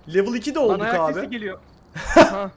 Level 2'de olduk ayak abi. sesi geliyor. Ha.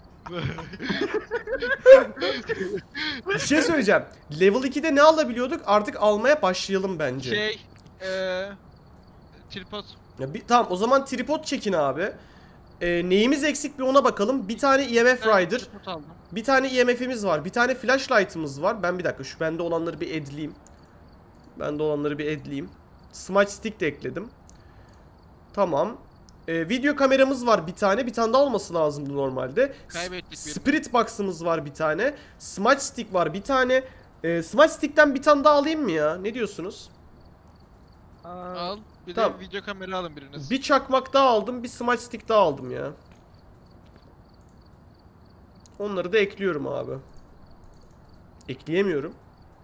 Bir şey söyleyeceğim. Level 2'de ne alabiliyorduk? Artık almaya başlayalım bence. Tripod. Ya tamam, o zaman tripod çekin abi. Neyimiz eksik bir ona bakalım. Bir tane EMF Rider. Tripod aldım. Bir tane EMF'imiz var. Bir tane flashlight'ımız var. Ben bir dakika şu bende olanları bir edleyeyim. Smudge stick de ekledim. Tamam. Video kameramız var bir tane. Bir tane daha olması lazımdı normalde. Kaybettik bir. Spirit box'ımız var bir tane. Smudge stick var bir tane. Smudge stick'ten bir tane daha alayım mı ya? Ne diyorsunuz? Al. Bir Tamam. de video kamera alın biriniz. Bir çakmak daha aldım. Bir smudge stick daha aldım ya. Onları da ekliyorum abi. Ekleyemiyorum.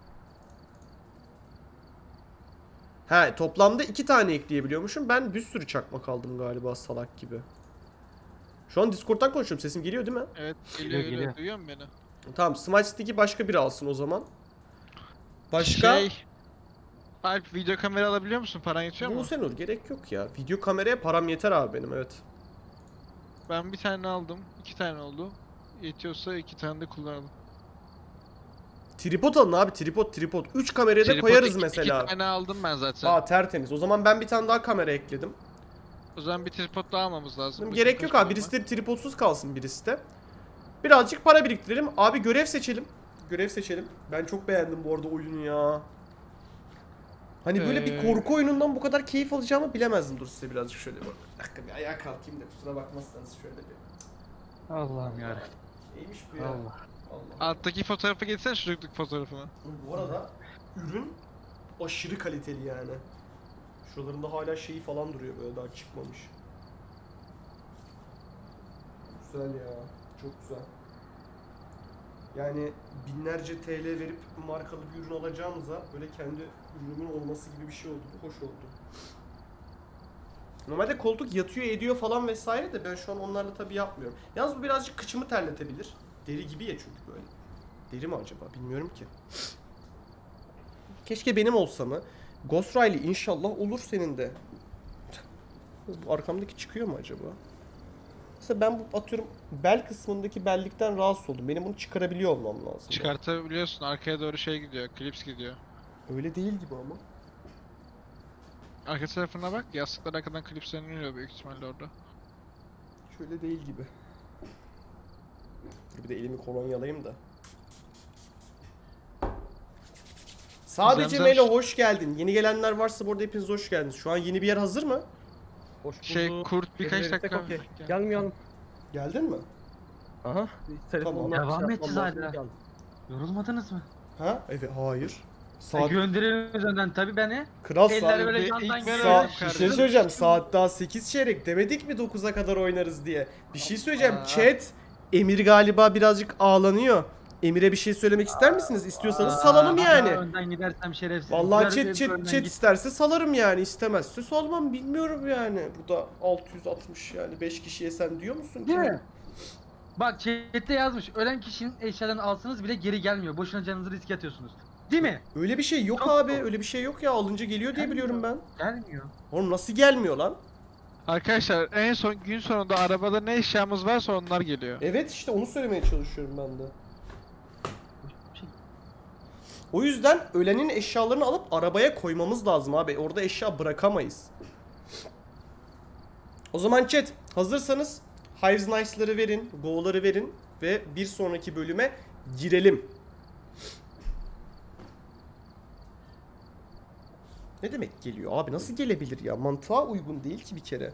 He, toplamda 2 tane ekleyebiliyormuşum. Ben bir sürü çakmak aldım galiba, salak gibi. Şu an Discord'dan konuşuyorum. Sesim geliyor değil mi? Evet, Geliyor, geliyor. geliyor. Duyuyor musun beni? Tamam, smudge stick'i başka biri alsın o zaman. Başka? Alp, video kamera alabiliyor musun? Paran yetiyor mu? Musenur gerek yok ya. Video kameraya param yeter abi benim, evet. Ben bir tane aldım. 2 tane oldu. Yetiyorsa 2 tane de kullanalım. Tripod alın abi, tripod. 3 kameraya da Tripod koyarız iki mesela. 2 tane aldım ben zaten. Aa, tertemiz. O zaman ben bir tane daha kamera ekledim. O zaman bir tripod daha almamız lazım. Gerek yok abi. Birisi de tripodsuz kalsın, birisi de. Birazcık para biriktirelim. Abi görev seçelim. Ben çok beğendim bu arada oyunu ya. Hani böyle bir korku oyunundan bu kadar keyif alacağımı bilemezdim. Dur size birazcık şöyle bak. Bir dakika, bir ayağa kalkayım da kusura bakmazsanız şöyle bir. Allah'ım yarabbim. Neymiş bu ya? Allah. Allah. Alttaki fotoğrafı geçsene, çocukluk fotoğrafını. Bu arada ürün aşırı kaliteli yani. Şuralarında hala şeyi falan duruyor, böyle daha çıkmamış. Güzel ya. Çok güzel. Yani binlerce TL verip markalı bir ürün alacağımıza böyle kendi ürünümün olması gibi bir şey oldu. Bu hoş oldu. Normalde koltuk yatıyor ediyor falan vesaire de ben şu an onlarla tabii yapmıyorum. Yalnız bu birazcık kıçımı terletebilir. Deri gibi ya çünkü böyle. Deri mi acaba? Bilmiyorum ki. Keşke benim olsa mı? Ghost Riley inşallah olur senin de. Bu arkamdaki çıkıyor mu acaba? Mesela ben bu atıyorum bel kısmındaki bellikten rahatsız oldum. Benim bunu çıkarabiliyor olmam lazım. Çıkartabiliyorsun, arkaya doğru şey gidiyor, klips gidiyor. Öyle değil gibi ama. Arka tarafına bak, yastıklar arkadan klipsleniyor büyük ihtimalle orada. Şöyle değil gibi. Dur bir de elimi kolonyalayayım da. Sadece Zemzem- Melo hoş geldin. Yeni gelenler varsa burada hepiniz hoş geldiniz. Şu an yeni bir yer hazır mı? Hoş Şey, bulduk. kurt birkaç Verirsek dakika. okey. Gel. Gelmiyorum. Geldin mi? Aha. Telefonla Tamam. Devam şey edeceğiz yapmam lazım, hala. geldim. Yorulmadınız mı? Ha? Evet, hayır. Saat Göndeririz önden tabii beni. kral Eller saat. böyle ilk yandan ben geliyor. öyle- Bir şey söyleyeceğim. Saat daha 8 çeyrek. Demedik mi 9'a kadar oynarız diye. Bir şey söyleyeceğim. Aa. Chat, Emir galiba birazcık ağlanıyor. Emir'e bir şey söylemek ister misiniz? İstiyorsanız salalım Aa, yani. Önden gidersem şerefsiz. Vallahi Gider, chat önden git. isterse salarım yani, istemezse salmam, bilmiyorum yani. Bu da 660 yani 5 kişiye sen diyor musun ki? Değil mi? Bak chatte yazmış. Ölen kişinin eşyalarını alsanız bile geri gelmiyor. Boşuna canınızı riske atıyorsunuz. Değil mi? Öyle bir şey yok Çok abi. doğru. Öyle bir şey yok ya. Alınca geliyor diye biliyorum ben. Gelmiyor. Oğlum nasıl gelmiyor lan? Arkadaşlar en son gün sonunda arabada ne eşyamız varsa onlar geliyor. Evet, işte onu söylemeye çalışıyorum ben de. Şey- O yüzden ölenin eşyalarını alıp arabaya koymamız lazım abi. Orada eşya bırakamayız. O zaman chat, hazırsanız Hives Nice'ları verin, Go'ları verin ve bir sonraki bölüme girelim. Ne demek geliyor abi? Nasıl gelebilir ya? Mantığa uygun değil ki bir kere.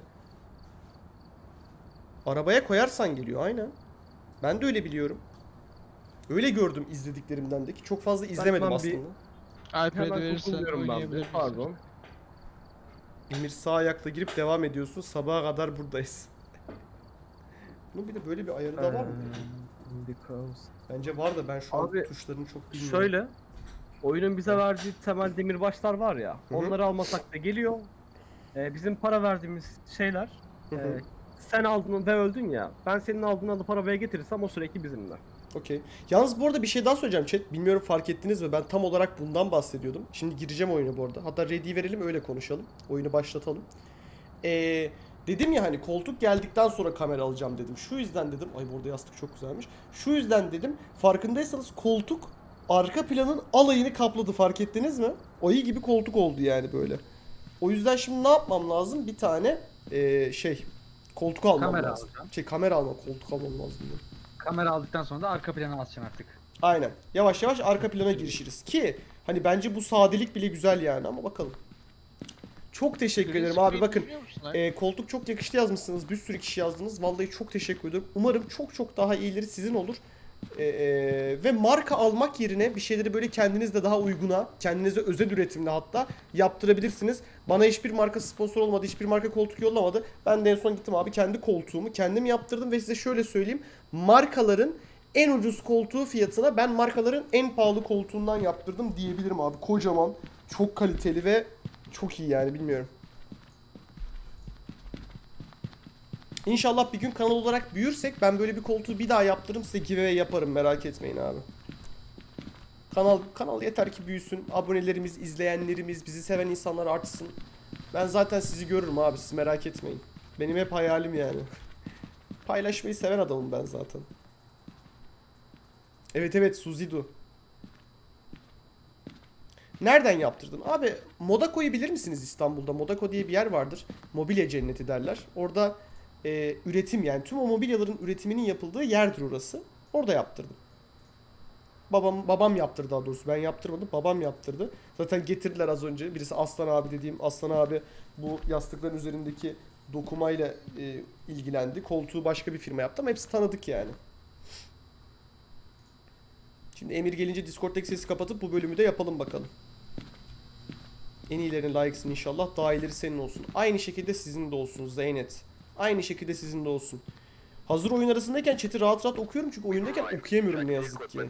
Arabaya koyarsan geliyor, aynen. Ben de öyle biliyorum. Öyle gördüm izlediklerimden de ki çok fazla izlemedim hemen bir- aslında. iPad'i Hemen verirsen kokuluyorum ben de. oynayabiliriz. Pardon. Emir sağ ayakla girip devam ediyorsun. Sabaha kadar buradayız. Bunun bir de böyle bir ayarı da var mı? Bence var da ben şu an Abi, tuşlarını çok bilmiyorum. Şöyle. Oyunun bize verdiği temel demirbaşlar var ya. Hı hı. Onları almasak da geliyor. Bizim para verdiğimiz şeyler. Hı hı. Sen aldın ve öldün ya. Ben senin aldığını alıp arabaya getirirsem o sürekli bizimle. Okey. Yalnız bu arada bir şey daha söyleyeceğim chat. Bilmiyorum fark ettiniz mi? Ben tam olarak bundan bahsediyordum. Şimdi gireceğim oyuna bu arada. Hatta ready verelim, öyle konuşalım. Oyunu başlatalım. Dedim ya hani koltuk geldikten sonra kamera alacağım dedim. Şu yüzden dedim. Ay burada yastık çok güzelmiş. Şu yüzden dedim. Farkındaysanız koltuk arka planın alayını kapladı, fark ettiniz mi? Ayı gibi koltuk oldu yani böyle. O yüzden şimdi ne yapmam lazım? Bir tane koltuk almam Kamera lazım. alacağım. Kamera almam, koltuk almam lazım. Diye. Kamera aldıktan sonra da arka plana basacaksın artık. Aynen. Yavaş yavaş arka plana girişiriz ki hani bence bu sadelik bile güzel yani, ama bakalım. Çok teşekkür Green ederim abi, screen bakın. biliyor musun lan? Koltuk çok yakıştı yazmışsınız. Bir sürü kişi yazdınız. Vallahi çok teşekkür ediyorum. Umarım çok çok daha iyileri sizin olur. Ve marka almak yerine bir şeyleri böyle kendinizde daha uyguna, kendinize özel üretimle hatta yaptırabilirsiniz. Bana hiçbir marka sponsor olmadı, hiçbir marka koltuk yollamadı. Ben de en son gittim abi, kendi koltuğumu kendim yaptırdım ve size şöyle söyleyeyim. Markaların en ucuz koltuğu fiyatına ben markaların en pahalı koltuğundan yaptırdım diyebilirim abi. Kocaman, çok kaliteli ve çok iyi yani, bilmiyorum. İnşallah bir gün kanal olarak büyürsek ben böyle bir koltuğu bir daha yaptırırım, size giveaway yaparım, merak etmeyin abi. Kanal yeter ki büyüsün. Abonelerimiz, izleyenlerimiz, bizi seven insanlar artsın. Ben zaten sizi görürüm abi, siz merak etmeyin. Benim hep hayalim yani. Paylaşmayı seven adamım ben zaten. Evet Suzidu. Nereden yaptırdın? Abi Modaco'yu bilir misiniz İstanbul'da? Modaco diye bir yer vardır. Mobilya cenneti derler. Orada üretim, yani tüm o mobilyaların üretiminin yapıldığı yerdir orası. Orada yaptırdım. Babam yaptırdı daha doğrusu. Ben yaptırmadım. Babam yaptırdı. Zaten getirdiler az önce. Birisi Aslan abi dediğim Aslan abi bu yastıkların üzerindeki dokumayla ilgilendi. Koltuğu başka bir firma yaptı ama hepsi tanıdık yani. Şimdi Emir gelince Discord'daki sesi kapatıp bu bölümü de yapalım bakalım. En iyilerin layıksın inşallah. Daha iyileri senin olsun. Aynı şekilde sizin de olsun Zeynep. Aynı şekilde sizin de olsun. Hazır oyun arasındayken chat'i rahat rahat okuyorum çünkü oyundayken okuyamıyorum ne yazık ki.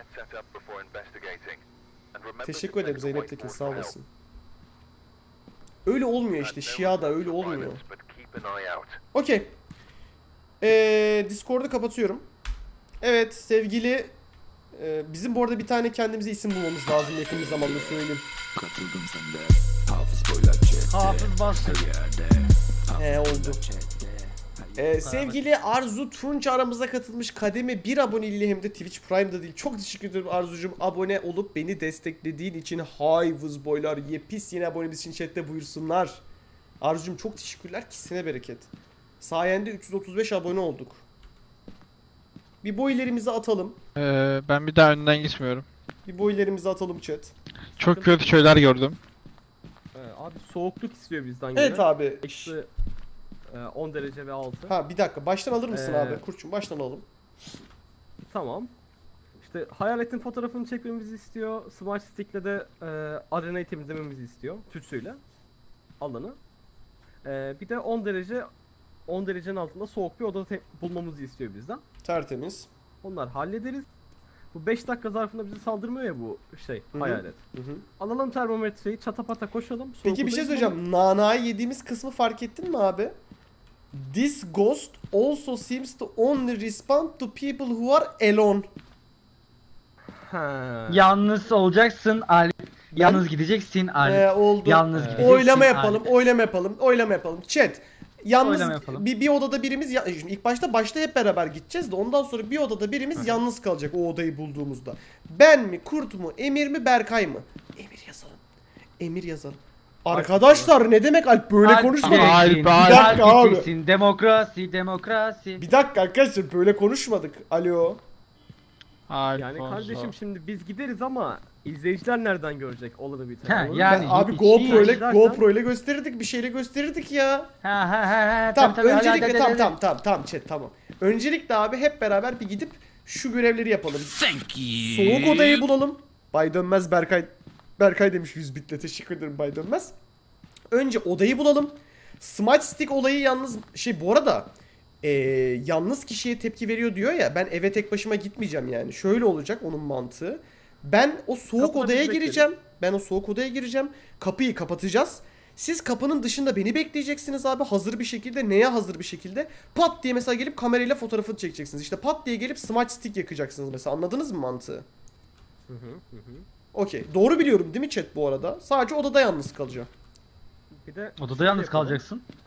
Teşekkür ederim Zeynep Tekin, sağ olasın. Öyle olmuyor işte, Şia da öyle olmuyor. Okey. Discord'u kapatıyorum. Evet sevgili bizim bu arada bir tane kendimize isim bulmamız lazım yakın bir zamanda, söyleyeyim. Hafız bastı. Oldu. Sevgili Arzu Tunç aramıza katılmış, kademe 1 aboneliği hem de Twitch Prime'da değil. Çok teşekkür ederim Arzucuğum, abone olup beni desteklediğin için. Hayvız boylar yepis yeni abonemiz için chatte buyursunlar. Arzucuğum çok teşekkürler, kesine bereket. Sayende 335 abone olduk. Bir boylarımızı atalım. Ben bir daha önden gitmiyorum. Bir boylarımızı atalım chat. Çok kötü şeyler gördüm. Abi soğukluk istiyor bizden Evet gene. abi. Eksi 10 derece ve altı. Ha bir dakika, baştan alır mısın abi? Kurçum baştan alalım. Tamam. İşte hayaletin fotoğrafını çekmemizi istiyor. Smart Stick'le de arenayı temizlememizi istiyor. Tütsüyle. Alanı. Bir de 10 derecenin altında soğuk bir oda bulmamızı istiyor bizden. Tertemiz. Onlar hallederiz. Bu 5 dakika zarfında bize saldırmıyor ya bu Hı hı. hayalet. Hı hı. Alalım termometreyi, çatapata koşalım. Peki bir şey söyleyeceğim. Nana'yı yediğimiz kısmı fark ettin mi abi? This ghost also seems to only respond to people who are alone. Ha. Yalnız olacaksın Ali. Yalnız gideceksin Ali. Oldu. Yalnız gideceksin Oylama yapalım, Ali. oylama yapalım. Chat. Yalnız Oylama yapalım. bir odada birimiz şimdi ilk başta hep beraber gideceğiz de ondan sonra bir odada birimiz yalnız kalacak o odayı bulduğumuzda. Ben mi, Kurt mu, Emir mi, Berkay mı? Emir yazalım. Emir yazalım. Arkadaşlar ne demek Alp böyle Alp konuşmadık. Alp, diyeceksin, Bir dakika Alp abi. diyeceksin. Demokrasi. Bir dakika arkadaşlar böyle konuşmadık. Alo. Yani kardeşim şimdi biz gideriz ama izleyiciler nereden görecek olanı bir Ha, tane? yani Abi hiç- GoPro ile gösterirdik, bir şeyle gösterirdik ya. Ha. Tamam, tabii, öncelikle hadi. tamam chat tamam. Öncelikle abi hep beraber bir gidip şu görevleri yapalım. Soğuk odayı bulalım. Bay Dönmez Berkay demiş 100 bitle, teşekkür ederim Bay Dönmez. Önce odayı bulalım. Smart Stick olayı yalnız bu arada yalnız kişiye tepki veriyor diyor ya, ben eve tek başıma gitmeyeceğim yani. Şöyle olacak onun mantığı. Ben o soğuk Kapıda odaya biz gireceğim. Kapıyı kapatacağız. Siz kapının dışında beni bekleyeceksiniz abi, hazır bir şekilde. Neye hazır bir şekilde? Pat diye mesela gelip kamerayla fotoğrafını çekeceksiniz. İşte pat diye gelip Smart Stick yakacaksınız mesela. Anladınız mı mantığı? Hı. Okey. Doğru biliyorum değil mi chat bu arada? Sadece odada yalnız kalacağım. Bir de Odada yalnız yapalım. kalacaksın.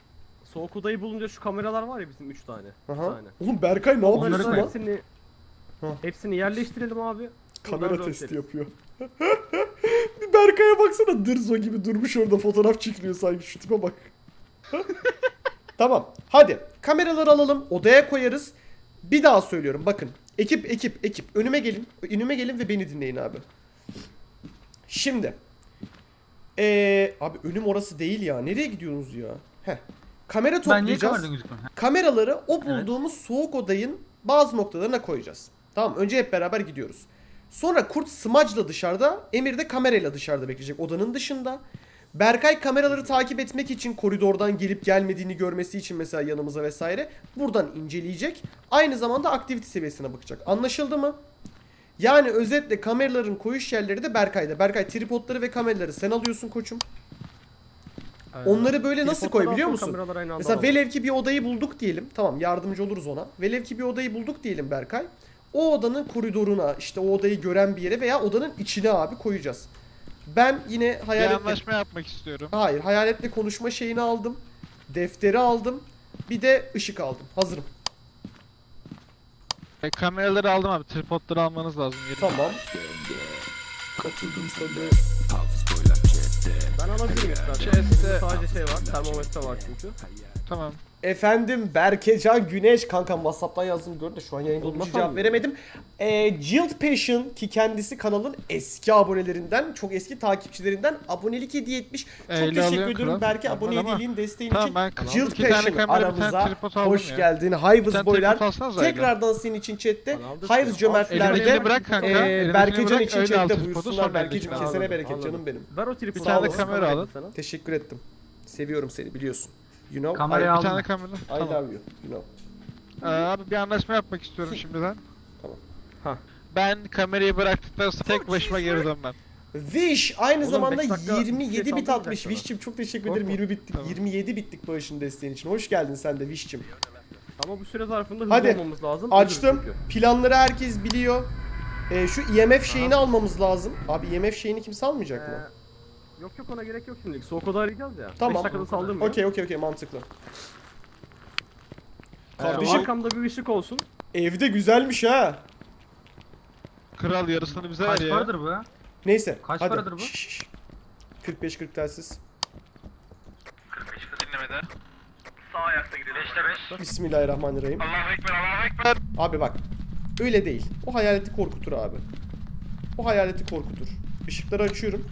soğuk odayı bulunca şu kameralar var ya bizim 3 tane. üç Aha. tane. Oğlum Berkay ne Onları yapıyorsun da lan? hepsini, hepsini yerleştirelim abi. Kamera Buradan testi döneriz. yapıyor. Bir Berkay'a baksana, Dırzo gibi durmuş orada fotoğraf çekiliyor sanki, şu tipe bak. Tamam hadi kameraları alalım, odaya koyarız. Bir daha söylüyorum bakın. Ekip önüme gelin. Önüme gelin ve beni dinleyin abi. Şimdi abi önüm orası değil ya. Nereye gidiyorsunuz ya? Heh. Kamera Ben niye toplayacağız. kameradan gözükmüyorum? Kameraları o bulduğumuz soğuk odayın bazı noktalarına koyacağız. Tamam, önce hep beraber gidiyoruz. Sonra Kurt smacla dışarıda, Emir de kamerayla dışarıda bekleyecek odanın dışında. Berkay kameraları takip etmek için, koridordan gelip gelmediğini görmesi için mesela yanımıza vesaire buradan inceleyecek. Aynı zamanda aktivite seviyesine bakacak. Anlaşıldı mı? Yani özetle kameraların koyuş yerleri de Berkay'da. Berkay, tripodları ve kameraları sen alıyorsun koçum. Onları böyle nasıl koy biliyor musun? Mesela velev ki bir odayı bulduk diyelim. Tamam, yardımcı oluruz ona. Velev ki bir odayı bulduk diyelim Berkay. O odanın koridoruna, işte o odayı gören bir yere veya odanın içine abi koyacağız. Ben yine Bir hayaletle... anlaşma yapmak istiyorum. Hayır, hayaletle konuşma şeyini aldım. Defteri aldım. Bir de ışık aldım. Hazırım. Kameraları aldım abi. Tripodları almanız lazım. Yerine. Tamam. Katıldım sana. Ben alabilirim istersen. Chest'te- Sadece şey var, termometre var çünkü. Tamam. Efendim Berkecan Güneş kankam, WhatsApp'tan yazdım, gör de şu an yayında olduğu için Olmaz cevap mı? veremedim. Guild Passion ki kendisi kanalın eski abonelerinden, çok eski takipçilerinden abonelik hediye etmiş. Çok teşekkür alıyorum ediyorum kral. Berke, Tamam, abone ama- hediyeliğin, desteğin Tamam için. ben Guild iki tane Passion kamera, bir tane aramıza tripod aldım hoş ya. geldin. Bir Hayvız tane boylar. tripod alsanıza Ayla. Tekrardan senin için chatte. Aldım. Hayvız cömertler Elindekini de bırak kanka. Elindekini Berkecan bırak, için öyle al chatte tripodu, buyursunlar. sonra Berkeciğim elindekini al. kesene bereket Anladım. canım benim. Ver o tripodu. Bir tane de al, kamera vereyim alın. sana. Teşekkür ettim. Seviyorum seni, biliyorsun. You know. Kamerayı Bir aldım. tane kamera. I Tamam. love you. You know. Abi bir anlaşma yapmak istiyorum şimdiden. Tamam. Ha. Ben kamerayı bıraktıktan sonra tek başıma geri dönmem. Wish aynı Oğlum, zamanda 5 dakika 27 şey bit saldırmayacak atmış. sana. Wish'cim çok teşekkür Korkma. ederim. 20 bittik. Tamam. 27 bittik bağışın desteğin için. Hoş geldin sen de Wish'cim. Ama bu süre zarfında hızlı Hadi, olmamız lazım. Açtım. Çünkü. Planları herkes biliyor. Şu IMF şeyini almamız lazım. Abi IMF şeyini kimse almayacak mı? Yok yok, ona gerek yok şimdilik. Soğuk oda arayacağız ya. Tamam. 5 dakikada saldırmıyor. Okey mantıklı. Kardeşim. Kardeşim Arkamda bir ışık olsun. evde güzelmiş ha. Kral yarısını bize ver Kaç ya. paradır bu ya? Neyse. Kaç hadi. paradır bu? 45-40 telsiz. 45'te dinlemede. Sağ ayakta gidelim. 5'te 5. Bismillahirrahmanirrahim. Allahu Ekber, Allahu Ekber. Abi bak. Öyle değil. O hayaleti korkutur abi. O hayaleti korkutur. Işıkları açıyorum.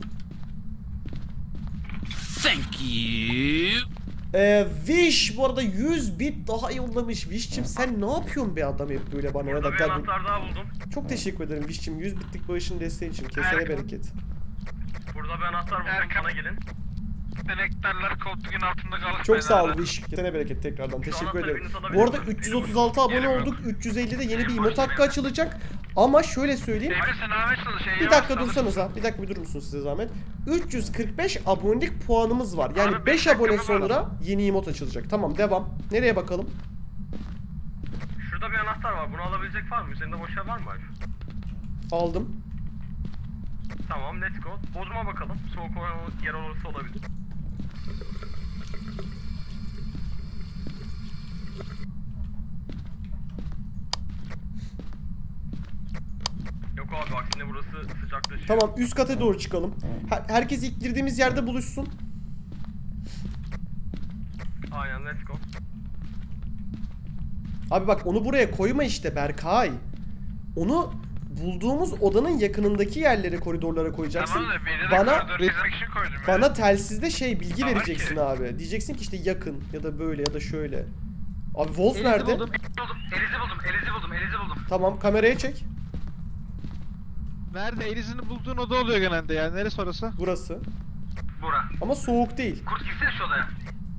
Thank you. Wish bu arada 100 bit daha yollamış. Wish'cim sen ne yapıyorsun be adam, hep böyle bana ya da Burada bir anahtar daha buldum. Çok teşekkür ederim Wish'cim, 100 bitlik bağışın desteğin için. Kesene bereket. Burada bir anahtar buldum. Erkan. Bana gelin. Enektarlar koltuğun altında kalır. Çok sağ ol Wish. Kesene bereket tekrardan. Teşekkür ederim. Bu arada 336 abone olduk. 350'de yeni bir emot hakkı açılacak. Ama şöyle söyleyeyim. Emre sen Ahmet çalış. Bir dakika dursanıza. Bir dakika bir durur musunuz size zahmet? 345 abonelik puanımız var. Yani Abi, 5 beş dakika abone var. sonra yeni emot açılacak. Tamam, devam. Nereye bakalım? Şurada bir anahtar var. Bunu alabilecek var mı? Üzerinde boş yer var mı Alp? Aldım. Tamam, let's go. Bodrum'a bakalım. Soğuk yer olursa olabilir. Yok abi, aksine burası sıcaklaşıyor. Tamam, üst kata doğru çıkalım. Herkes ilk girdiğimiz yerde buluşsun. Aynen, let's go. Abi bak, onu buraya koyma işte Berkay. Onu bulduğumuz odanın yakınındaki yerlere, koridorlara koyacaksın. Bana telsizde bilgi vereceksin abi. Diyeceksin ki işte yakın ya da böyle ya da şöyle. Abi Wolf Eliz'i nerede? buldum. Eliz'i buldum. Tamam, kameraya çek. Nerede? Elizini bulduğun oda oluyor genelde yani. Neresi orası? Burası. Bura. Ama soğuk değil. Kurt girsene şu odaya.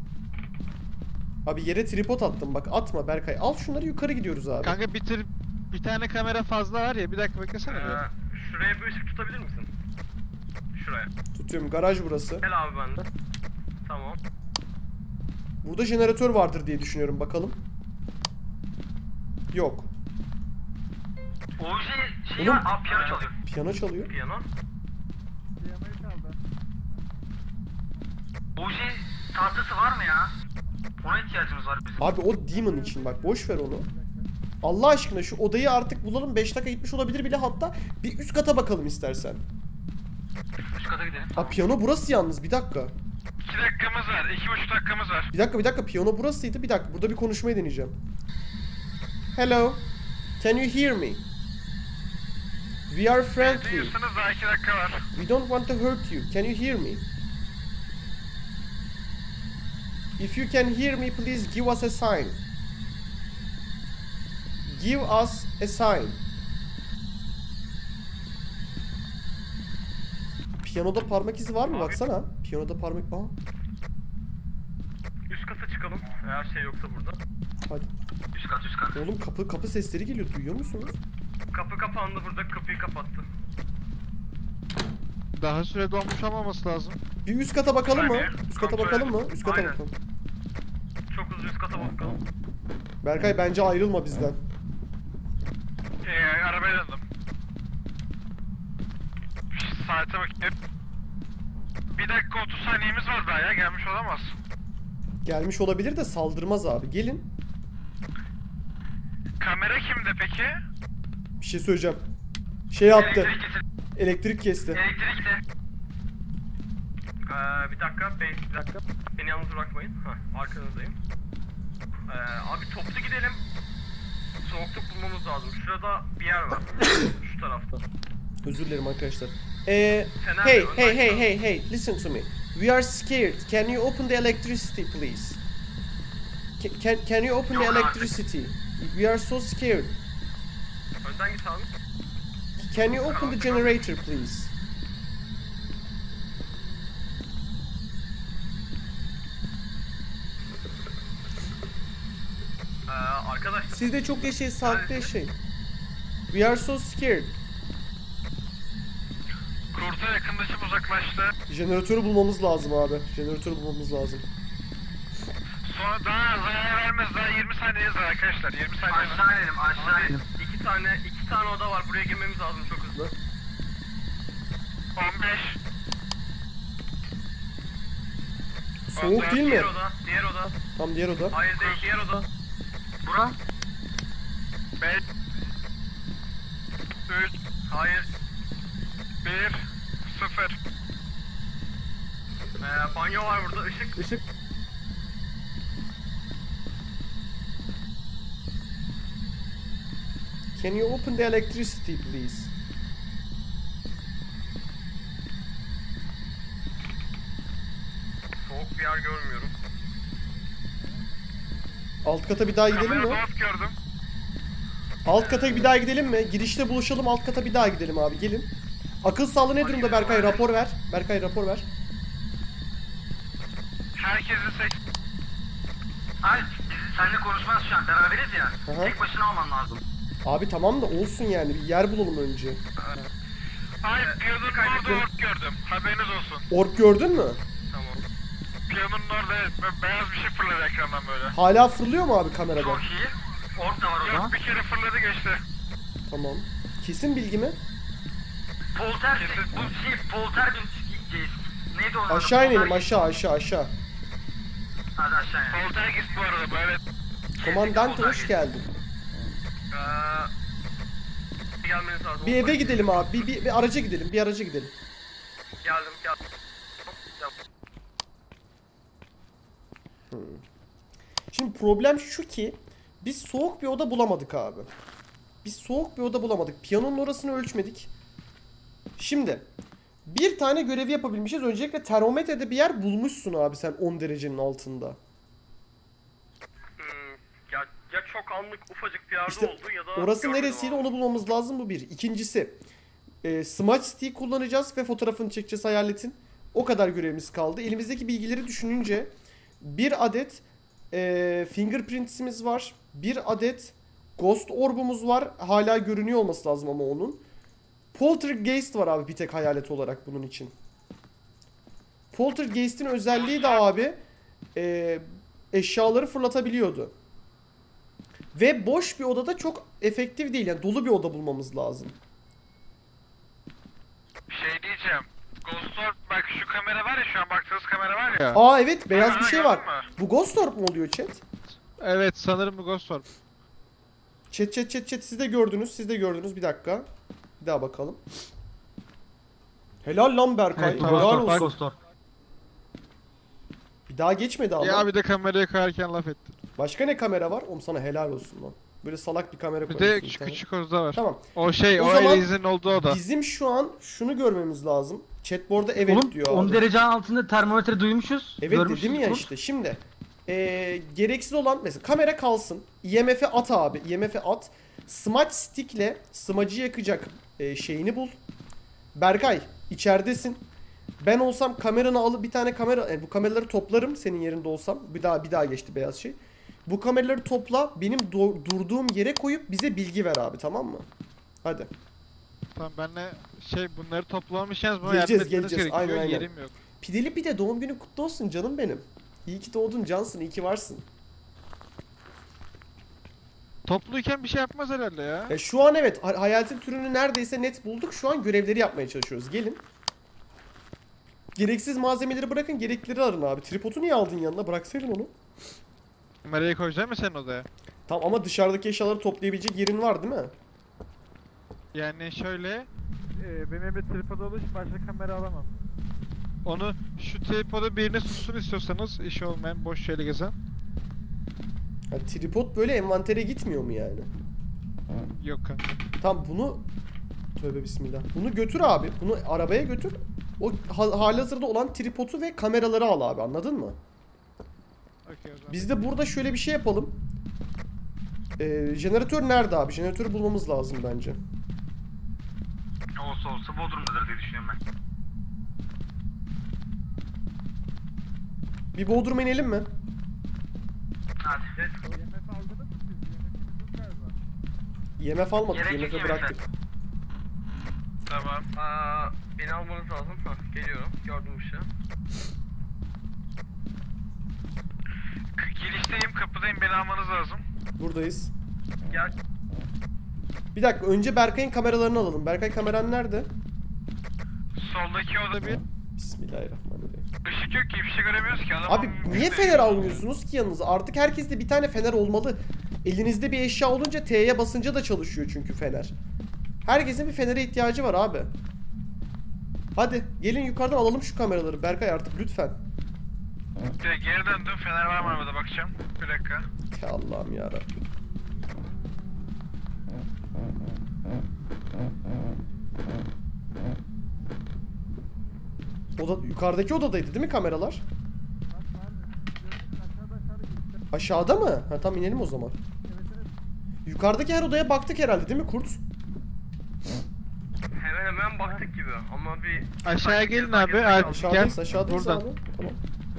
Abi yere tripod attım, bak atma Berkay. Al şunları, yukarı gidiyoruz abi. Kanka bir tane kamera fazla var ya. Bir dakika beklesene be. Şuraya bir ışık tutabilir misin? Şuraya. Tutuyorum, garaj burası. Gel abi bende. Tamam. Burada jeneratör vardır diye düşünüyorum, bakalım. Yok. Oje Oğlum. var. Aa, piyano çalıyor. Piyano çalıyor. Piyano. Oje tahtası var mı ya? Ona ihtiyacımız var bizim. Abi o demon için bak, boş ver onu. Allah aşkına şu odayı artık bulalım. 5 dakika gitmiş olabilir bile, hatta bir üst kata bakalım istersen. Üst kata gidelim. Aa, piyano burası yalnız, bir dakika. 2 dakikamız var. 2,5 dakikamız var. Bir dakika, piyano burasıydı. Bir dakika, burada bir konuşmayı deneyeceğim. Hello, can you hear me? We are friendly. Duyuyorsanız daha 2 dakika var. We don't want to hurt you. Can you hear me? If you can hear me, please give us a sign. Give us a sign. Piyanoda parmak izi var mı? Abi. Baksana. Piyanoda parmak... Aa, Üst kata çıkalım. Eğer şey yoksa burada. hadi. Üst kat. Oğlum kapı sesleri geliyor. Duyuyor musunuz? Kapı kapandı, burada kapıyı kapattı. Daha süre dolmuş olmaması lazım. Bir üst kata bakalım mı? Saniye. Üst kata Kontrol bakalım mı? edelim. Üst kata Aynen. bakalım. Çok hızlı üst kata bakalım. Berkay bence ayrılma bizden. Arabaya döndüm. Saate bakayım. 1 dakika 30 saniyemiz var daha ya, gelmiş olamaz. Gelmiş olabilir de saldırmaz abi. Gelin. Kamera kimde peki? Bir şey söyleyeceğim. Şey yaptı. Elektrik kesti. Elektrik de. Bir dakika, bir dakika. Beni yalnız bırakmayın. Hah, arkanızdayım. Abi toplu gidelim. Soğukluk bulmamız lazım. Şurada bir yer var. Şu tarafta. Özür dilerim arkadaşlar. Fener Hey, diyor, hey, listen to me. We are scared. Can you open the electricity, please? Can you open the Yok artık. electricity? We are so scared. Önden git abi. Can you open the generator, please? Arkadaşlar. Siz de çok yaşayın, sağlıklı yaşayın. We are so scared. Kurta yakınlaşıp uzaklaştı. Jeneratörü bulmamız lazım abi. Jeneratörü bulmamız lazım. Sonra daha zarar vermez. Daha 20 saniyeniz var arkadaşlar. 20 saniye var. Aşağı inelim. İki tane oda var. Buraya girmemiz lazım çok hızlı. 15. Soğuk 14. değil mi? Diğer oda. Tam diğer oda. Hayır değil, diğer oda. Bura. 5. 3. Hayır. 1. 0. Banyo var burada. Işık. Can you open the electricity, please? Soğuk bir yer görmüyorum. Alt kata bir daha gidelim mi? Kamerada ot gördüm. Alt kata bir daha gidelim mi? Girişte buluşalım, alt kata bir daha gidelim abi, gelin. Akıl sağlığı ne durumda Berkay? Rapor ver. Berkay rapor ver. Herkesin sek... Ay, biz seninle konuşmaz şu an. Beraberiz ya. Aha. Tek başına alman lazım. Abi tamam da olsun yani, bir yer bulalım önce. Ay, piyanonun orada ork gördüm. Haberiniz olsun. Ork gördün mü? Tamam. Piyanonun orada beyaz bir şey fırladı ekrandan böyle. Hala fırlıyor mu abi kamerada? Çok iyi. Ork da var o zaman. Yok, bir kere fırladı geçti. Tamam. Kesin bilgi mi? Polter, bu şey, polter bir neydi o? Aşağı inelim, aşağı. Hadi aşağı inelim. Poltergeist bu arada böyle. Komandante hoş geldin. Gelmeniz lazım. Bir eve gidelim abi, bir araca gidelim, Geldim. Şimdi problem şu ki, biz soğuk bir oda bulamadık abi. Piyanonun orasını ölçmedik. Şimdi bir tane görevi yapabilmişiz. Öncelikle termometrede bir yer bulmuşsun abi sen 10 derecenin altında. Ya çok anlık ufacık bir yerde İşte oldu ya da... orası görmedim neresiydi abi. onu bulmamız lazım, bu bir. İkincisi Smudge Stick kullanacağız ve fotoğrafını çekeceğiz hayaletin. O kadar görevimiz kaldı. Elimizdeki bilgileri düşününce bir adet fingerprints'imiz var. Bir adet Ghost Orb'umuz var. Hala görünüyor olması lazım ama onun. Poltergeist var abi bir tek hayalet olarak bunun için. Poltergeist'in özelliği de abi eşyaları fırlatabiliyordu. Ve boş bir odada çok efektif değil. Yani dolu bir oda bulmamız lazım. Şey diyeceğim. Ghost Orb, bak şu kamera var ya, şu an baktığınız kamera var ya. Aa evet, beyaz bir şey var. Gördün mü? Bu Ghost Orb mu oluyor chat? Evet sanırım bu Ghost Orb. Chat siz de gördünüz. Bir dakika. Bir daha bakalım. Helal lan Berkay. Evet, Helal Ghost Orb, olsun. Ghost Orb. Bir daha geçmedi ama. Ya bir de kamerayı koyarken laf ettin. Başka ne kamera var? Oğlum sana helal olsun lan. Böyle salak bir kamera Bir koyuyorsun. de bir şu tane. küçük odada var. Tamam. O şey, O o zaman Eliz'in olduğu oda. Bizim şu an şunu görmemiz lazım. Chatboard'da evet Oğlum diyor 10 abi. derece altında termometre duymuşuz. Evet görmüşüz, dedim ya Kurt. işte. Şimdi gereksiz olan mesela kamera kalsın. IMF'e at abi. IMF'e at. Smudge stick'le smudge'ı yakacak şeyini bul. Berkay içeridesin. Ben olsam kameranı alıp bir tane kamera bu kameraları toplarım senin yerinde olsam. Bir daha geçti beyaz şey. Bu kameraları topla, benim durduğum yere koyup bize bilgi ver abi, tamam mı? Hadi. Tamam benle bunları toplamışız bana Geleceğiz, yardım etmeniz geleceğiz. gerekiyor. Aynen, aynen. Yerim yok. Pideli Pide doğum günü kutlu olsun canım benim. İyi ki doğdun cansın, iyi ki varsın. Topluyken bir şey yapmaz herhalde ya. Şu an evet hayaletin türünü neredeyse net bulduk. Şu an görevleri yapmaya çalışıyoruz. Gelin. Gereksiz malzemeleri bırakın, gereklileri arın abi. Tripodu niye aldın yanına? Bıraksaydın onu. Kamerayı koyacak mısın sen odaya? Tamam ama dışarıdaki eşyaları toplayabilecek yerin var değil mi? Yani şöyle, benim elimde tripod olduğu için başka kamera alamam. Onu, şu tripodu birine sussun istiyorsanız, işi olmayan boş şeyle gezen. Ha, tripod böyle envantere gitmiyor mu yani? Yok kanka. Tamam bunu... Tövbe bismillah. Bunu götür abi. Bunu arabaya götür. O halihazırda olan tripodu ve kameraları al abi, anladın mı? Okey o zaman. Biz de burada şöyle bir şey yapalım. Jeneratör nerede abi? Jeneratörü bulmamız lazım bence. Olsa Bodrum'dadır diye düşünüyorum ben. Bir Bodrum'a inelim mi? Hadi. IMF aldınız mı siz? IMF'iniz yok galiba. IMF almadık, Gerek yok IMF'e bıraktık. Tamam. Beni almanız lazım. Geliyorum. Gördüm ışığı. Girişteyim, kapıdayım. Beni almanız lazım. Buradayız. Gel. Bir dakika, önce Berkay'ın kameralarını alalım. Berkay kameran nerede? Soldaki oda bir. Bismillahirrahmanirrahim. Işık yok ki. Hiçbir şey göremiyoruz ki. Adam Abi niye fener almıyorsunuz ki yanınıza? Artık herkeste bir tane fener olmalı. Elinizde bir eşya olunca T'ye basınca da çalışıyor çünkü fener. Herkesin bir fenere ihtiyacı var abi. Hadi gelin yukarıdan alalım şu kameraları Berkay artık lütfen. Geri döndüm. Fener var mı arabada, bakacağım. Bir dakika. Ya Allah'ım yarabbim. Yukarıdaki odadaydı değil mi kameralar? Aşağıda mı? Ha tamam, inelim o zaman. Yukarıdaki her odaya baktık herhalde değil mi Kurt? Hemen baktık gibi ama bir... Aşağıya gelin abi. Aşağıdayız, Gel. aşağıdayız Buradan. abi. Tamam.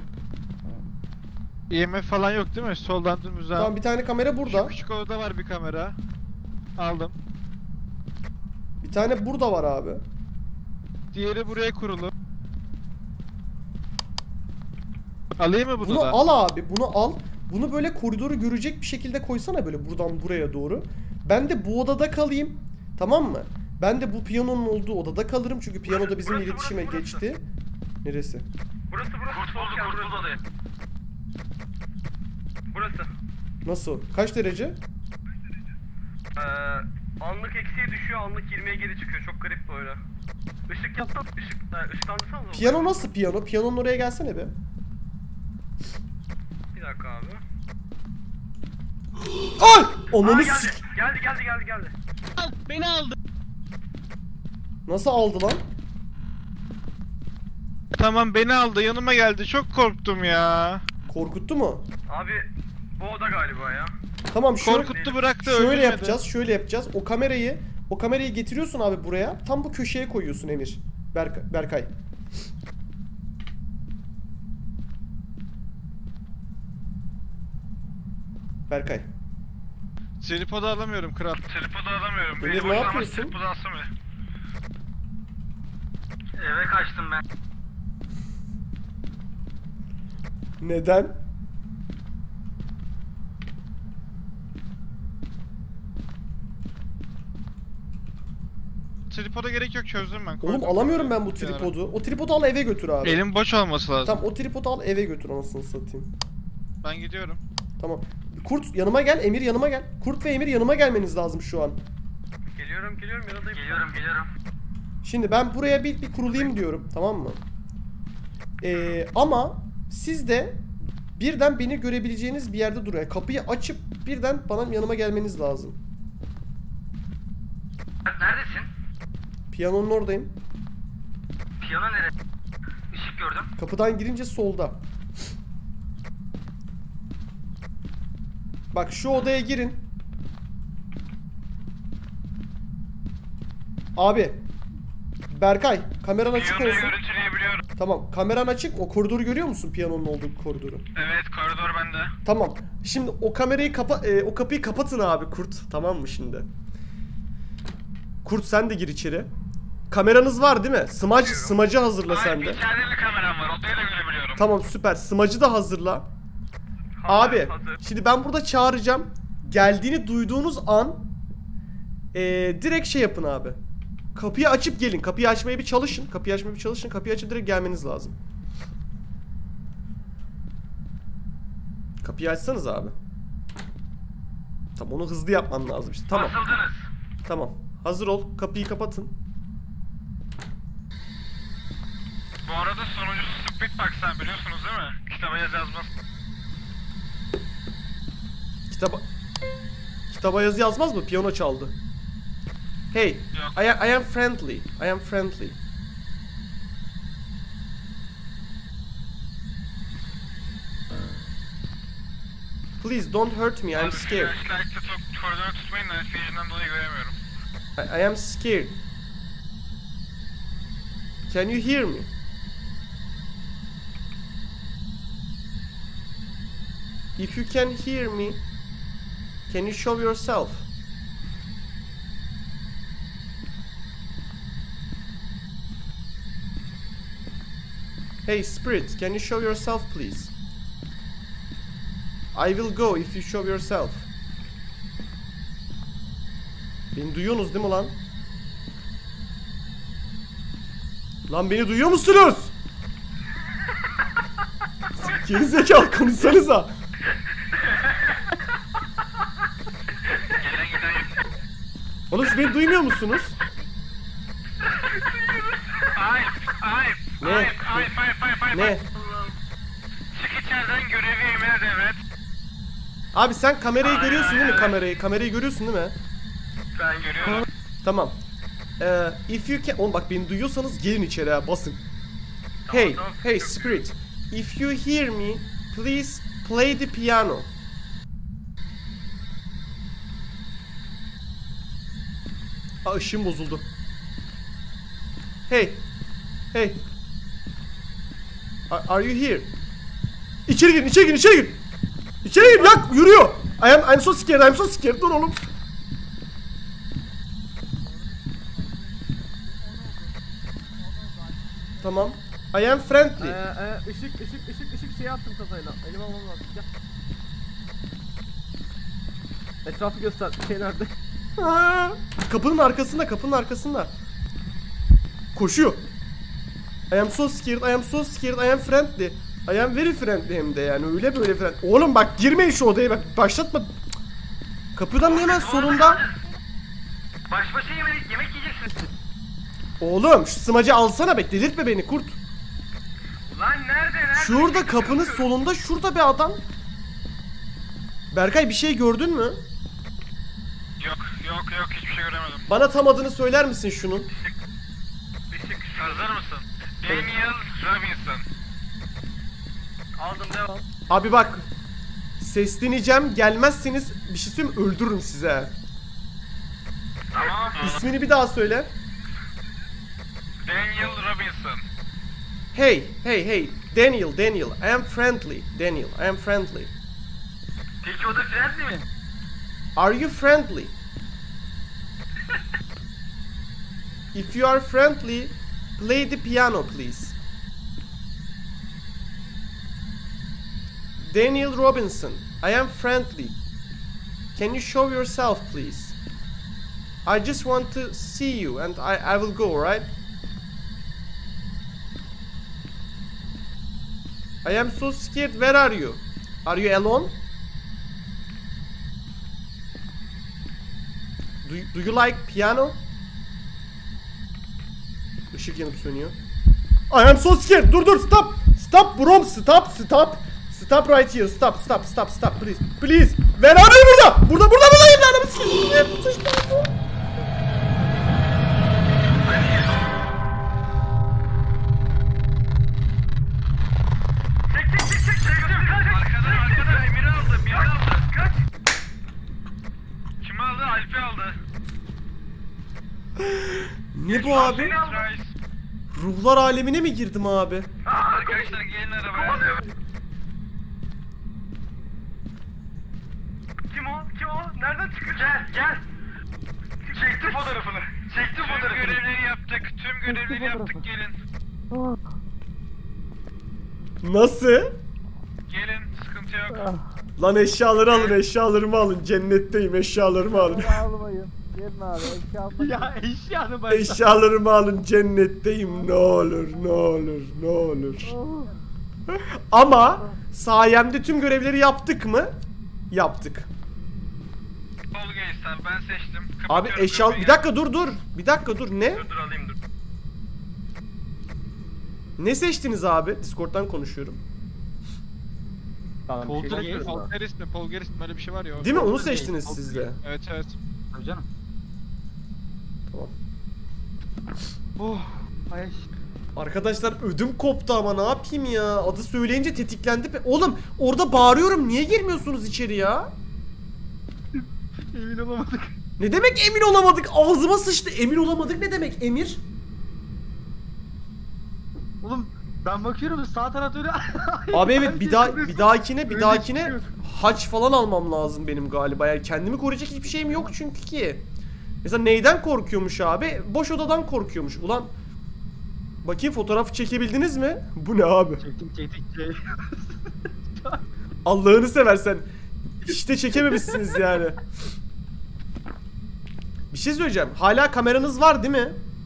IMF falan yok değil mi? Soldan dümdüz al. Tamam, bir tane kamera Şu burada. küçük odada var bir kamera. Aldım. Bir tane burada var abi. Diğeri buraya kurulu. Alayım mı bunu Bunu da? al abi, bunu al. Bunu böyle koridoru görecek bir şekilde koysana böyle buradan buraya doğru. Ben de bu odada kalayım. Tamam mı? Ben de bu piyanonun olduğu odada kalırım çünkü piyano da bizim Burası, iletişime burası. geçti. Neresi? Burası. Kurt odayım. Burası. Nasıl? Kaç derece? Anlık eksiye düşüyor, anlık 20'ye geri çıkıyor. Çok garip böyle. Işık yapsam, ışıklandırsanız olur. Piyano nasıl piyano? Piyanonun oraya gelsene be. Bir dakika abi. Ay! Ananı geldi. sik. Geldi. Beni aldı. Nasıl aldı lan? Tamam beni aldı, yanıma geldi. Çok korktum ya. Korkuttu mu? Abi bu oda galiba ya. Tamam şöyle, Korkuttu bıraktı, şöyle öldürmedi. yapacağız, şöyle yapacağız. O kamerayı getiriyorsun abi buraya. Tam bu köşeye koyuyorsun Emir. Berkay. Tripodu alamıyorum kral. Tripodu alamıyorum. Emir, Beni ne boşuna yapıyorsun? Tripodu alsam ya. Eve kaçtım ben. Neden? Tripoda gerek yok, çözdüm ben. Oğlum Koydum alamıyorum kenara. ben bu tripodu. O tripodu al eve götür abi. Elim boş olması lazım. Tamam o tripodu al eve götür anasını satayım. Ben gidiyorum. Tamam. Kurt yanıma gel, Emir yanıma gel. Kurt ve Emir yanıma gelmeniz lazım şu an. Geliyorum yanındayım. Geliyorum. Şimdi ben buraya bir kurulayım diyorum, tamam mı? Ama siz de birden beni görebileceğiniz bir yerde durun. Yani kapıyı açıp birden bana yanıma gelmeniz lazım. Neredesin? Piyanonun oradayım. Piyano nerede? Işık gördüm. Kapıdan girince solda. Bak şu odaya girin. Abi. Berkay, kameran açık olsun. Görüntüleyebiliyorum. Tamam, kameran açık. O koridoru görüyor musun, piyanonun olduğu koridoru? Evet, koridor bende. Tamam. Şimdi o kamerayı o kapıyı kapatın abi Kurt. Tamam mı şimdi? Kurt sen de gir içeri. Kameranız var değil mi? Smacı hazırla sen de. İçeride bir kameram var, odayı da görebiliyorum. Tamam süper. Smacı da hazırla. Abi şimdi ben burada çağıracağım. Geldiğini duyduğunuz an direkt şey yapın abi. Kapıyı açıp gelin. Kapıyı açmaya bir çalışın. Kapıyı açıp direkt gelmeniz lazım. Kapıyı açsanız abi. Tamam, onu hızlı yapman lazım işte. Tamam. Basıldınız. Tamam. Hazır ol. Kapıyı kapatın. Bu arada sonuncusu Speedbox, sen biliyorsunuz değil mi? Kitaba yazmaz. Kitaba yazı yazmaz mı? Piyano çaldı. Hey, Yok. I am friendly. I am friendly. Please don't hurt me. I'm scared. Flashlight'la koridoru tutmayın da Fusion'dan dolayı göremiyorum. I am scared. Can you hear me? If you can hear me, can you show yourself? Hey Spirit, can you show yourself please? I will go if you show yourself. Beni duyuyorsunuz değil mi lan? Lan beni duyuyor musunuz? Gerizekalı, konuşsanıza. Oğlum siz beni duymuyor musunuz? Ne? Ne? Çık içeriden, görevi Emir'e devret. Abi sen kamerayı görüyorsun değil mi, kamerayı? Kamerayı görüyorsun değil mi? Ben görüyorum. Tamam. If you can... Oğlum bak beni duyuyorsanız gelin içeri ha, basın. Hey, hey Spirit. If you hear me, please play the piano. Aa, ışığım bozuldu. Hey. Hey. Are you here? İçeri girin, içeri girin, içeri girin. İçeri girin, yak, yürüyor. I'm so scared, dur oğlum. Tamam. I am friendly. Işık şey attım kazayla. Elime almam lazım. Gel. Etrafı göster. Şey nerede? Kapının arkasında. Koşuyor. I am so scared, I am friendly. I am very friendly hem de yani, öyle böyle friendly. Oğlum bak girmeyin şu odaya, bak başlatma. Kapıdan hemen solunda. Baş başa yemek yiyeceksin. Oğlum şu smacı alsana be, delirtme beni Kurt. Lan nerede? Şurada kapının solunda, şurada bir adam. Berkay bir şey gördün mü? Yok hiçbir şey göremedim. Bana tam adını söyler misin şunun? Hazır mısın? Daniel Robinson. Aldım, devam. Abi bak, sesleneceğim, gelmezseniz bir şey söyleyeyim, öldürürüm size. Tamam. İsmini bir daha söyle. Daniel Robinson. Hey, Daniel, I am friendly. Daniel, I am friendly. Peki o da friendly mi? Are you friendly? If you are friendly, play the piano please. Daniel Robinson, I am friendly. Can you show yourself please? I just want to see you and I will go, right? I am so scared, where are you? Are you alone? Do you like piano? Işık yanıp sönüyor. I am so scared. Dur stop. Stop bro, stop. Stop right here. Stop please. Please. Ben abi burada. Buradayım lan. Arkada Emir'i aldı. Birini aldı. Kaç. Kimi aldı? Alp'i aldı. Ne bu abi? Ruhlar alemine mi girdim abi? Arkadaşlar gelin arabaya. Kim o? Nereden çıkıyor? Gel. Çekti fotoğrafını. Tüm görevleri yaptık. Gelin. Nasıl? Gelin. Sıkıntı yok. Lan eşyaları alın, eşyalarımı alın. Cennetteyim, eşyalarımı alın. Almayın. Gelin abi eşya Ya eşyanı başla. Eşyalarımı alın, cennetteyim. Ne olur. Ama sayemde tüm görevleri yaptık mı? Yaptık. Polgeister ben seçtim. Abi Kapatıyorum eşya... kapıyı. Bir dakika dur. Bir dakika dur. Ne? Dur alayım dur. Ne seçtiniz abi? Discord'dan konuşuyorum. Tamam, bir şey Poltergeist, söyleyeyim mi? Polgerist mi öyle bir şey var ya. o. Değil mi? Onu Poltergeist, seçtiniz siz de. Evet. Tabii canım. Tamam. Oh. Ay. Arkadaşlar ödüm koptu ama ne yapayım ya? Adı söyleyince tetiklendi. Oğlum orada bağırıyorum. Niye girmiyorsunuz içeri ya? Emin olamadık. Ne demek emin olamadık? Ağzıma sıçtı. Emin olamadık ne demek Emir? Oğlum ben bakıyorum sağ tarafta öyle. Abi evet bir dahakine Öyle çıkıyor. haç falan almam lazım benim galiba. Yani kendimi koruyacak hiçbir şeyim yok çünkü ki. Mesela neyden korkuyormuş abi? Boş odadan korkuyormuş. Ulan bakayım fotoğraf çekebildiniz mi? Bu ne abi? Çektik. Allah'ını seversen işte çekememişsiniz yani. Bir şey söyleyeceğim. Hala kameranız var değil mi?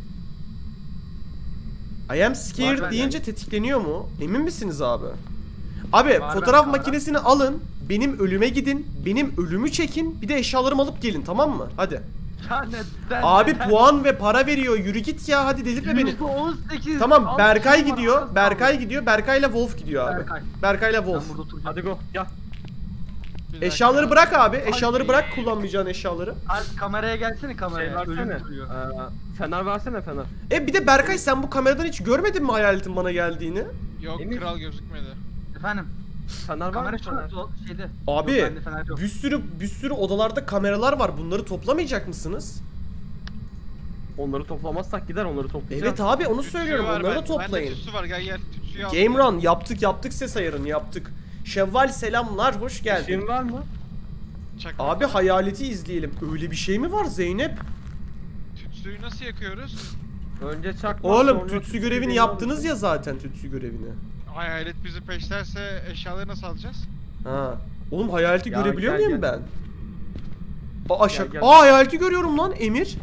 I am scared Var deyince yani. tetikleniyor mu? Emin misiniz abi? Abi Var fotoğraf bende, makinesini alın. Benim ölüme gidin. Benim ölümü çekin. Bir de eşyalarımı alıp gelin tamam mı? Hadi. Ya neden? Abi puan ve para veriyor. Yürü git ya. Hadi delirtme beni. %18. Tamam Al, Berkay şey var, gidiyor. az Berkay kaldı. gidiyor. Berkay'la Wolf gidiyor abi. Berkay. Berkay'la Ben Wolf. burada oturacağım. Hadi go gel. Bir dakika. Eşyaları bırak abi. Eşyaları bırak kullanmayacağın eşyaları. Alp kameraya gelsene kameraya. Şey Ölüm versene. duruyor. Fener versene fener. Bir de Berkay sen bu kameradan hiç görmedin mi hayaletin bana geldiğini? Yok Emir. kral gözükmedi. Efendim. Fener var Kamera mı şu fener? şeyde. Abi Yok, bende fener yok. bir sürü odalarda kameralar var. Bunları toplamayacak mısınız? Onları toplamazsak gider onları toplayacağız. Evet abi onu Tütsü söylüyorum. var, Onları da Bende toplayın. tütsü var gel tütsüyü al. Game Run yaptık ses ayarını yaptık. Şevval selamlar hoş geldin. Şeyin var mı? Çakmak. Abi hayaleti izleyelim. Öyle bir şey mi var Zeynep? Tütsüyü nasıl yakıyoruz? Önce çakma. Oğlum sonra tütsü görevini görevini yaptınız alıyorsun. ya zaten tütsü görevini. Hayalet bizi peşlerse eşyaları nasıl alacağız? Ha. Oğlum hayaleti Ya, görebiliyor gel, muyum gel. ben? Gel, gel. Hayaleti görüyorum lan Emir.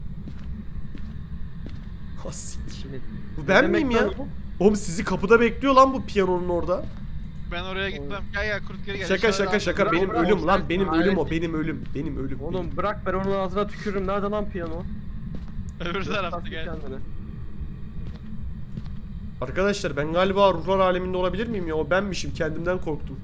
Ha siktir. Bu ben Ne miyim demek ya? lan bu? Oğlum sizi kapıda bekliyor lan bu piyanonun orada. Ben oraya gitmem. Gel kurt geri gel. Şaka eşyaları şaka al. şaka benim bırak, ölüm lan bırak. benim Hayalet. ölüm o benim ölüm benim ölüm. Oğlum bırak ben onun ağzına tükürürüm. Nerede lan piyano? Öbür tarafta gel. Kendine. Arkadaşlar ben galiba ruhlar aleminde olabilir miyim ya? O benmişim kendimden korktum.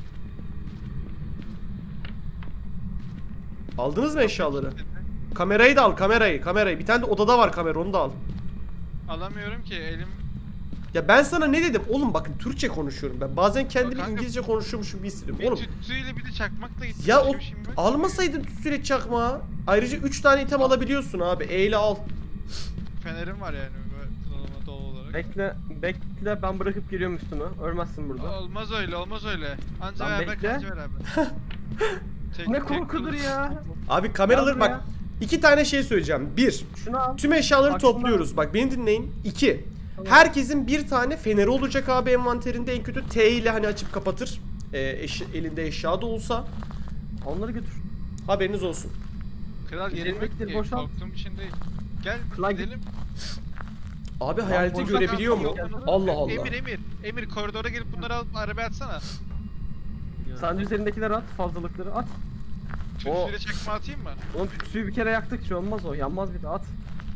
Aldınız mı eşyaları? Kamerayı da al kamerayı. Bir tane de odada var kamera onu da al. Alamıyorum ki elim. Ya ben sana ne dedim? Oğlum bakın Türkçe konuşuyorum ben. Bazen kendimi Kanka, İngilizce konuşuyormuşum bir hissediyorum. Bir Oğlum tütsüyle bir de çakmakla gitti. ya Başka o bir şeyim yok. almasaydın süreç çakma. Ayrıca 3 tane item alabiliyorsun abi. E ile al. Fenerim var yani böyle kınalama dolu olarak. Bekle ben bırakıp geliyorum üstüme. Ölmezsin burada. Olmaz öyle. Anca Lan beraber bekle. kanca beraber. Ne korkudur ya. Abi kameraları Gel bak. buraya. 2 tane şey söyleyeceğim. 1. Şunu al. Tüm eşyaları Bak şunlar. topluyoruz. Bak beni dinleyin. 2. Tamam. Herkesin bir tane feneri olacak abi envanterinde. En kötü T ile hani açıp kapatır. Elinde eşya da olsa. Onları götür. Haberiniz olsun. Kral yerim yok Bekle, ki. boşalt. Korktuğum için değil. Gel Lan gidelim. Abi hayaleti boşalt görebiliyor ya. mu? Allah Allah. Emir koridora gelip bunları alıp arabaya atsana. Sen üzerindekileri at, fazlalıkları at. Tütsüyle çekme atayım mı? Oğlum tütsüyü bir kere yaktık, şey olmaz o. Yanmaz bir de at.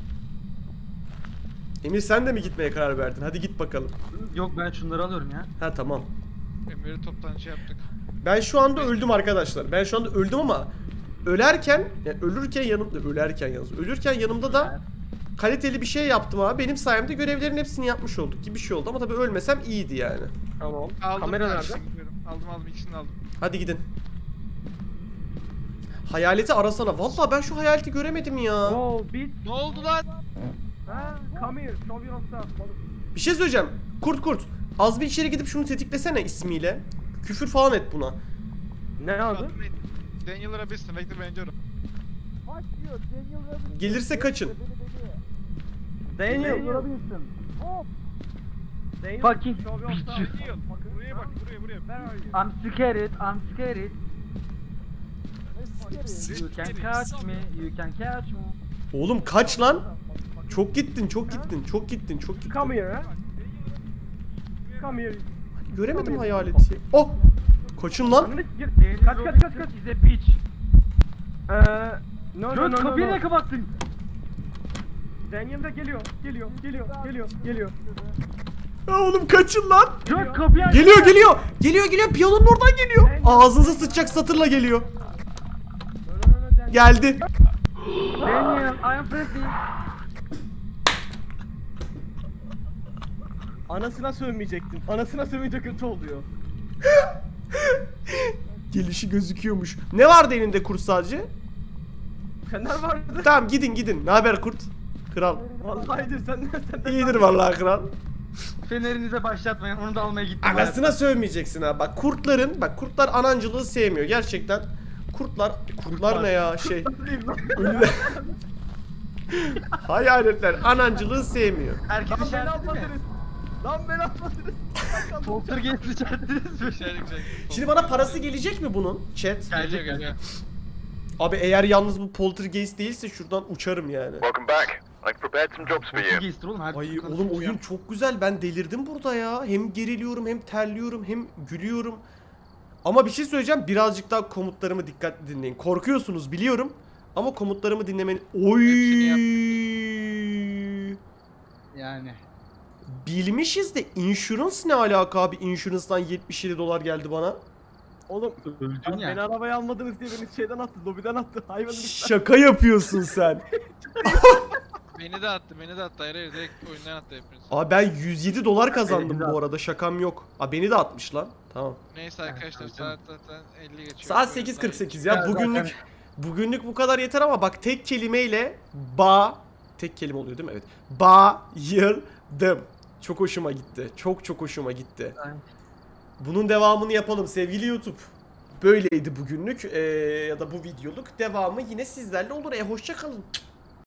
Emir sen de mi gitmeye karar verdin? Hadi git bakalım. Yok ben şunları alıyorum ya. Ha tamam. Emir'i toptan şey yaptık. Ben şu anda öldüm arkadaşlar. Ben şu anda öldüm ama ölerken, yani ölürken yanımda, ölürken yanımda da kaliteli bir şey yaptım abi. Benim sayemde görevlerin hepsini yapmış olduk gibi bir şey oldu ama tabii ölmesem iyiydi yani. Tamam. Aldım. Kamera nerede? karşıya gidiyorum. Aldım ikisini aldım. Hadi gidin. Hayaleti arasana. Vallahi ben şu hayaleti göremedim ya. Oh, bitch. Ne oldu lan? Ha, come here, show your stuff. Bir şey söyleyeceğim. Kurt. Az bir içeri gidip şunu tetiklesene ismiyle. Küfür falan et buna. Ne adı? Daniel Rabis'in. Bekle ben diyorum. Başlıyor. Daniel Robinson. Gelirse kaçın. Daniel. Daniel Robinson. Hop. Daniel. Fucking show your bitch. stuff. Buraya bak buraya. Where are you? I'm scared, I'm scared. Let's get it. You can catch me, you can catch me. Oğlum kaç lan? Çok gittin. Come here, ha? Come here. Göremedim hayaleti. Oh! Kaçın lan. Kaç. Is a bitch. No. Dört kapıyı ne kapattın? Daniel de geliyor. Ya oğlum kaçın lan. Dört kapıyı aç. Geliyor. Piyanonun oradan geliyor. Ağzınıza sıçacak satırla geliyor. No, Geldi. Daniel, I am friendly. Anasına sövmeyecektin. Anasına sövünce kötü oluyor. Gelişi gözüküyormuş. Ne vardı elinde kurt sadece? Fener vardı. Tamam gidin. Ne haber kurt? Kral. Vallahi de senden. İyidir vallahi kral. Fenerinize başlatmayın, onu da almaya gittim. Anasına sövmeyeceksin ha. Bak kurtlar anancılığı sevmiyor gerçekten. Kurtlar ne ya şey. Ünlü- Hayaletler anancılığı sevmiyor. Herkes Lan beni işaretli mi? atmadınız. Lan beni atmadınız. Poltergeist işarettiniz mi? Şimdi bana parası gelecek mi bunun? Chat. Geliyor. Abi eğer yalnız bu poltergeist değilse şuradan uçarım yani. Welcome back. I've prepared some jobs for you. Poltergeist oğlum. her Ay türlü oğlum kanıtlı oyun çok güzel. Ben delirdim burada ya. Hem geriliyorum hem terliyorum hem gülüyorum. Ama bir şey söyleyeceğim. Birazcık daha komutlarımı dikkatli dinleyin. Korkuyorsunuz biliyorum. Ama komutlarımı dinlemenin... Oy! Yani. Bilmişiz de insurance ne alaka abi? Insurance'dan 77 dolar geldi bana. Oğlum Öldün ya. beni arabaya almadınız diye beni şeyden attı, lobiden attı. Hayvanın Şaka yapıyorsun sen. Beni de attı. Hayır direkt oyundan attı hepiniz. Abi ben 107 dolar kazandım bu arada. Şakam yok. Aa beni de atmış lan. Tamam. Neyse arkadaşlar saat zaten 50 geçiyor. Saat 8.48 ya. Bugünlük bu kadar yeter ama bak tek kelimeyle tek kelime oluyor değil mi? Evet. Bayıldım. Çok hoşuma gitti. Çok hoşuma gitti. Aynen. Bunun devamını yapalım sevgili YouTube. Böyleydi bugünlük ya da bu videoluk. Devamı yine sizlerle olur. Hoşça kalın.